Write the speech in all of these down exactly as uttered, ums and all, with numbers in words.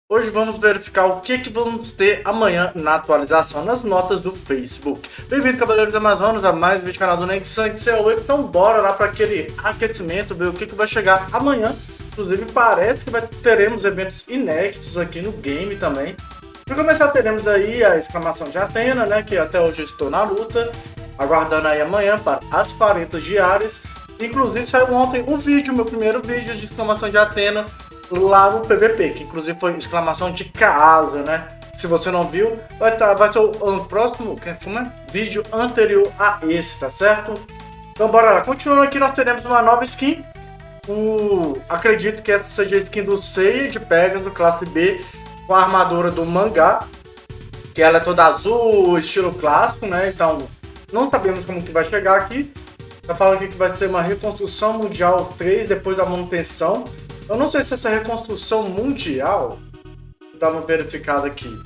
Hoje vamos verificar o que, que vamos ter amanhã na atualização nas notas do Facebook. Bem-vindo, Cavaleiros Amazonas, a mais um vídeo do canal do Nex Sangue C E O. Então bora lá para aquele aquecimento, ver o que, que vai chegar amanhã. Inclusive parece que vai, teremos eventos inéditos aqui no game também. Para começar teremos aí a exclamação de Athena, né, que até hoje eu estou na luta, aguardando aí amanhã para as quarenta diárias. Inclusive saiu ontem um vídeo, meu primeiro vídeo de exclamação de Athena, lá no P V P, que inclusive foi exclamação de casa, né? Se você não viu, vai, tá, vai ser o, o próximo como é? vídeo anterior a esse, tá certo? Então bora lá, continuando aqui, nós teremos uma nova skin. O, acredito que essa seja a skin do Seiya de Pegasus, classe B, com a armadura do mangá, que ela é toda azul, estilo clássico, né? Então não sabemos como que vai chegar aqui. Tá falando aqui que vai ser uma reconstrução mundial três depois da manutenção. Eu não sei se essa reconstrução mundial, vou dar uma verificada aqui.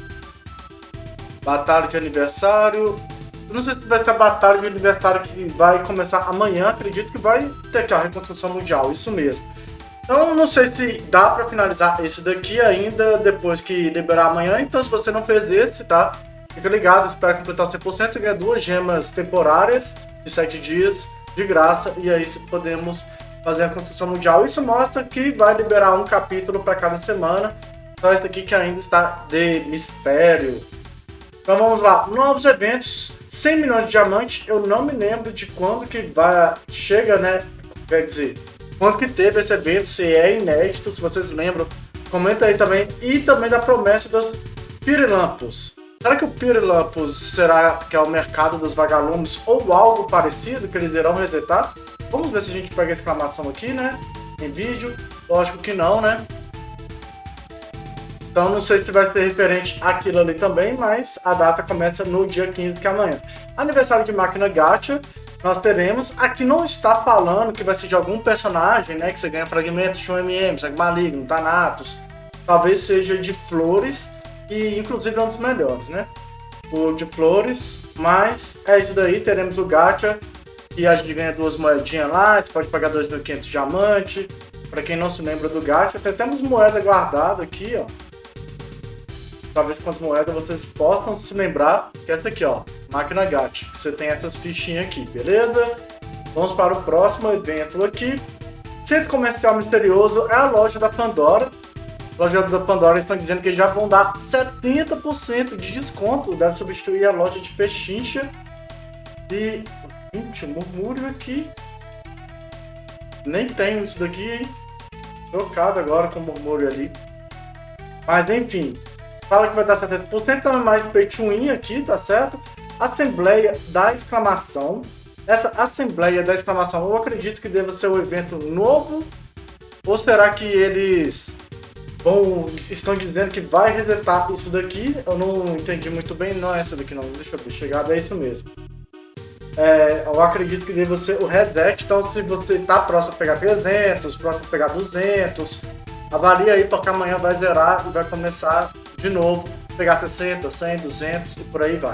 Batalha de aniversário. Eu não sei se vai ser a batalha de aniversário que vai começar amanhã. Acredito que vai ter aqui a reconstrução mundial, isso mesmo. Então não sei se dá para finalizar esse daqui ainda depois que liberar amanhã. Então se você não fez esse, tá? Fica ligado, espera completar os cem por cento. Você ganha duas gemas temporárias de sete dias de graça. E aí podemos fazer a construção mundial. Isso mostra que vai liberar um capítulo para cada semana. Só esse aqui que ainda está de mistério. Então vamos lá, novos eventos, cem milhões de diamantes. Eu não me lembro de quando que vai, chega, né? Quer dizer, quando que teve esse evento, se é inédito, se vocês lembram, comenta aí também. E também da promessa dos Pirilampos. Será que o Pirilampos será que é o mercado dos vagalumes ou algo parecido que eles irão resetar? Vamos ver se a gente pega a exclamação aqui, né? Em vídeo. Lógico que não, né? Então não sei se vai ser referente àquilo ali também, mas a data começa no dia quinze, que é amanhã. Aniversário de máquina gacha, nós teremos. Aqui não está falando que vai ser de algum personagem, né? Que você ganha fragmentos de um M M, sangue maligno, Thanatos. Talvez seja de flores, e inclusive é um dos melhores, né? O de flores, mas é isso daí, teremos o gacha. E a gente ganha duas moedinhas lá, você pode pagar dois mil e quinhentos diamantes. Pra quem não se lembra do gacha, tem até umas moedas guardadas aqui, ó. Talvez com as moedas vocês possam se lembrar que essa aqui, ó, máquina gacha. Você tem essas fichinhas aqui, beleza? Vamos para o próximo evento aqui. Centro Comercial Misterioso é a loja da Pandora. A loja da Pandora estão dizendo que já vão dar setenta por cento de desconto. Deve substituir a loja de Pechincha. E... gente, murmúrio aqui. Nem tem isso daqui, hein? Trocado agora com o murmúrio ali. Mas enfim. Fala que vai dar setenta por cento, então é mais pay to win aqui, tá certo? Assembleia da exclamação. Essa Assembleia da exclamação, eu acredito que deva ser um evento novo. Ou será que eles vão, estão dizendo que vai resetar isso daqui? Eu não entendi muito bem. Não é essa daqui não, deixa eu ver. Chegada é isso mesmo. É, eu acredito que deve ser o reset, então se você está próximo a pegar trezentos, próximo a pegar duzentos, avalia aí porque amanhã vai zerar e vai começar de novo, pegar sessenta, cem, duzentos e por aí vai.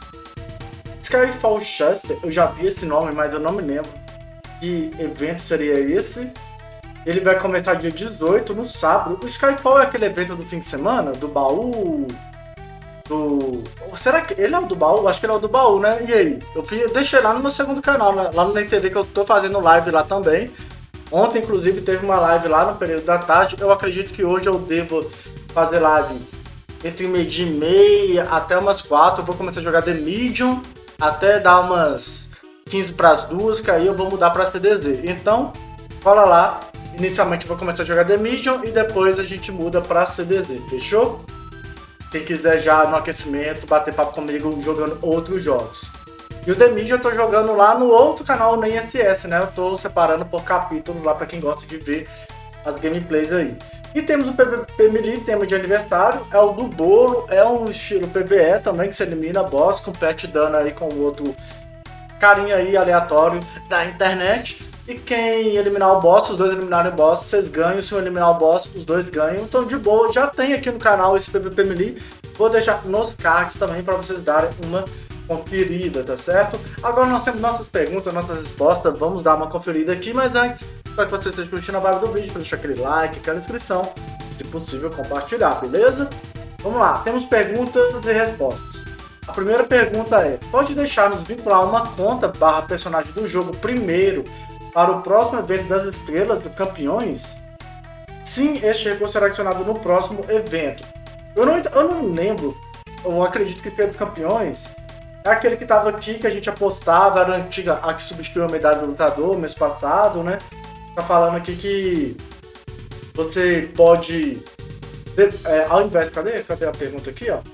Skyfall Chester, eu já vi esse nome, mas eu não me lembro que evento seria esse. Ele vai começar dia dezoito, no sábado. O Skyfall é aquele evento do fim de semana, do baú... Do... Será que ele é o do baú? Acho que ele é o do baú, né? E aí? Eu fui, deixei lá no meu segundo canal, né? Lá no N T V, que eu tô fazendo live lá também. Ontem, inclusive, teve uma live lá no período da tarde. Eu acredito que hoje eu devo fazer live entre meio-dia e meia até umas quatro. Eu vou começar a jogar The Medium até dar umas quinze para as duas, que aí eu vou mudar para C D Z. Então, cola lá. Inicialmente eu vou começar a jogar The Medium e depois a gente muda para C D Z, fechou? Quem quiser já no aquecimento, bater papo comigo jogando outros jogos. E o The Medium eu tô jogando lá no outro canal, nem S S, né? Eu tô separando por capítulos lá para quem gosta de ver as gameplays aí. E temos o P V P Melee, tema de aniversário, é o do bolo, é um estilo P V E também, que se elimina boss, compete dano aí com o outro carinha aí aleatório da internet. E quem eliminar o boss, os dois eliminarem o boss, vocês ganham. Se eu eliminar o boss, os dois ganham. Então de boa, já tem aqui no canal esse P V P Melee. Vou deixar nos cards também para vocês darem uma conferida, tá certo? Agora nós temos nossas perguntas, nossas respostas. Vamos dar uma conferida aqui, mas antes, espero que vocês estejam curtindo a vibe do vídeo, para deixar aquele like, aquela inscrição. se possível, compartilhar, beleza? Vamos lá, temos perguntas e respostas. A primeira pergunta é: pode deixar-nos vincular uma conta barra personagem do jogo primeiro para o próximo evento das estrelas do Campeões? Sim, este recurso será adicionado no próximo evento. Eu não, eu não lembro, eu acredito que foi dos Campeões. É aquele que estava aqui, que a gente apostava, era a antiga, a que substituiu a medalha do lutador mês passado, né? Tá falando aqui que você pode, é, ao invés, cadê, cadê a pergunta aqui, ó?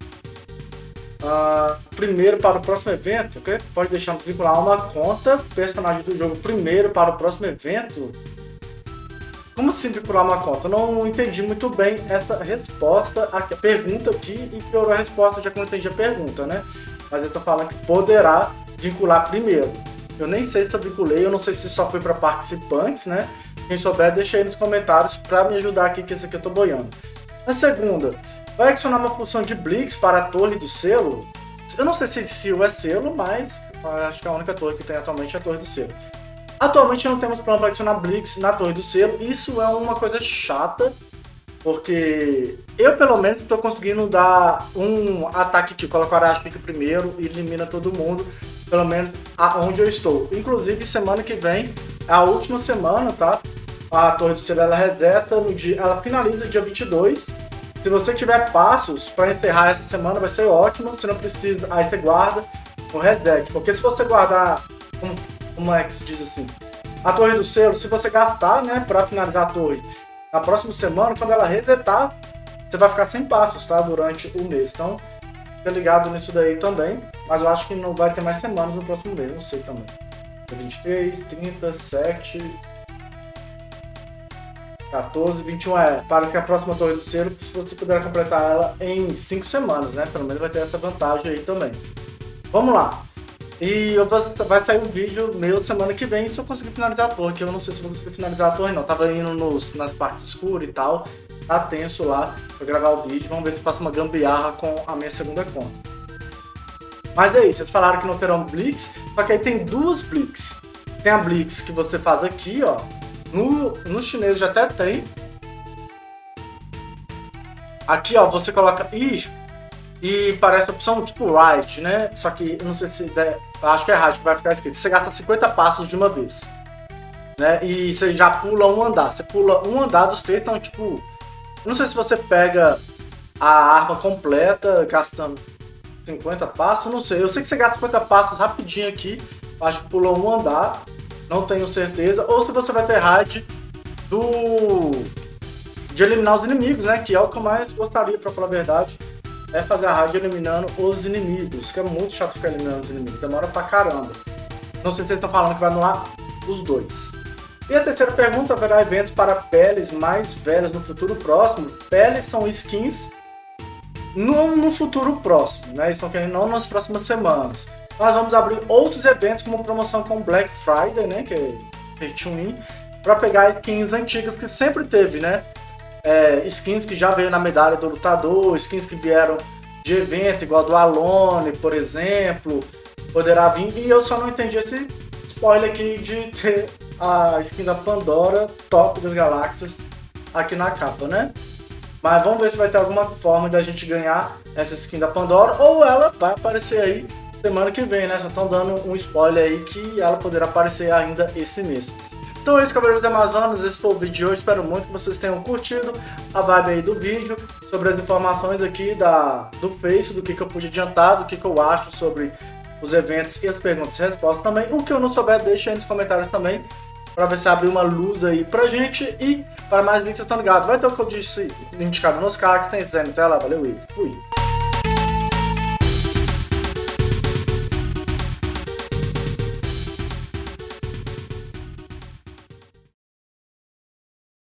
Uh, primeiro para o próximo evento, okay? Pode deixar-nos vincular uma conta personagem do jogo primeiro para o próximo evento? Como assim vincular uma conta? Eu não entendi muito bem essa resposta, a pergunta aqui, e piorou a resposta já que eu não entendi a pergunta, né? Mas eu tô falando que poderá vincular primeiro. Eu nem sei se eu vinculei, eu não sei se só foi para participantes, né? Quem souber, deixa aí nos comentários para me ajudar aqui, que esse aqui eu tô boiando. Na segunda, vai adicionar uma função de Blitz para a torre do selo? Eu não sei se Seal é selo, mas acho que a única torre que tem atualmente é a torre do selo. Atualmente não temos plano para adicionar Blitz na torre do selo. Isso é uma coisa chata, porque eu pelo menos estou conseguindo dar um ataque que coloca o Arashika primeiro e elimina todo mundo, pelo menos aonde eu estou. Inclusive semana que vem é a última semana, tá? A torre do selo ela reseta no dia, ela finaliza dia vinte e dois. Se você tiver passos para encerrar essa semana vai ser ótimo. Se não precisa, aí você guarda o reset, porque se você guardar um, como é que se diz assim, a torre do selo, se você gastar, né, para finalizar a torre na próxima semana, quando ela resetar, você vai ficar sem passos, tá, durante o mês. Então, fica ligado nisso daí também, mas eu acho que não vai ter mais semanas no próximo mês, não sei também. vinte e três, trinta, sete, quatorze, vinte e um é para que a próxima torre do selo, se você puder completar ela em cinco semanas, né, pelo menos vai ter essa vantagem aí também. Vamos lá. E eu vou, vai sair um vídeo meu semana que vem se eu conseguir finalizar a torre, que eu não sei se vou conseguir finalizar a torre não. Tava indo nos, nas partes escuras e tal, tá tenso lá pra gravar o vídeo. Vamos ver se eu faço uma gambiarra com a minha segunda conta. Mas é isso, vocês falaram que não terão Blitz, só que aí tem duas Blitz. Tem a Blitz que você faz aqui, ó. No, no chinês já até tem. Aqui, ó, você coloca I. E parece a opção tipo right, né? Só que eu não sei se der, acho que é right que vai ficar escrito. Você gasta cinquenta passos de uma vez, né? E você já pula um andar. Você pula um andar dos três, então tipo, não sei se você pega a arma completa gastando cinquenta passos, não sei. Eu sei que você gasta cinquenta passos rapidinho aqui. Acho que pulou um andar, não tenho certeza. Ou se você vai ter raid do de eliminar os inimigos, né? Que é o que eu mais gostaria, pra falar a verdade. É fazer a raid eliminando os inimigos, que é muito chato ficar eliminando os inimigos, demora pra caramba. Não sei se vocês estão falando que vai anular os dois. E a terceira pergunta, haverá eventos para peles mais velhas no futuro próximo? Peles são skins no, no futuro próximo, né? Estão querendo não nas próximas semanas. Nós vamos abrir outros eventos como promoção com Black Friday, né? Que é Pay to Win, para pegar skins antigas que sempre teve, né? É, skins que já veio na medalha do lutador, skins que vieram de evento, igual do Alone, por exemplo, poderá vir. E eu só não entendi esse spoiler aqui de ter a skin da Pandora, top das galáxias, aqui na capa, né? Mas vamos ver se vai ter alguma forma da gente ganhar essa skin da Pandora, ou ela vai aparecer aí semana que vem, né? Só estão dando um spoiler aí que ela poderá aparecer ainda esse mês. Então é isso, Cavaleiros da Amazonas, esse foi o vídeo de hoje, espero muito que vocês tenham curtido a vibe aí do vídeo, sobre as informações aqui da, do Face, do que, que eu pude adiantar, do que, que eu acho sobre os eventos e as perguntas e respostas também. O que eu não souber, deixa aí nos comentários também, para ver se abrir uma luz aí pra gente. E para mais vídeos, vocês estão ligados, vai ter o que eu disse indicado nos cards, tem Zé na tela, valeu e fui!